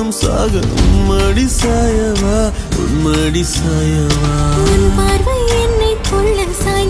நானும் சாக உம்மடி சாயவா உம்மடி சாயவா உன் பார்வை என்னை கொள்ள சாய